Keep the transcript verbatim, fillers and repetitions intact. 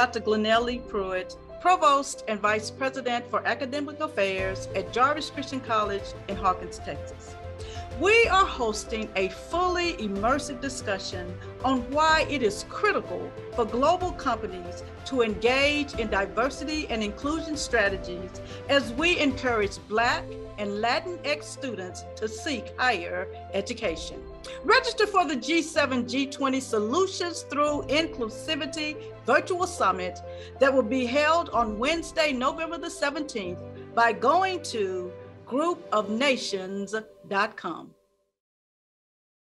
Doctor Glenelly Pruitt, Provost and Vice President for Academic Affairs at Jarvis Christian College in Hawkins, Texas. We are hosting a fully immersive discussion on why it is critical for global companies to engage in diversity and inclusion strategies as we encourage Black and Latinx students to seek higher education. Register for the G seven G twenty Solutions Through Inclusivity Virtual Summit that will be held on Wednesday, November the seventeenth by going to group of nations dot com.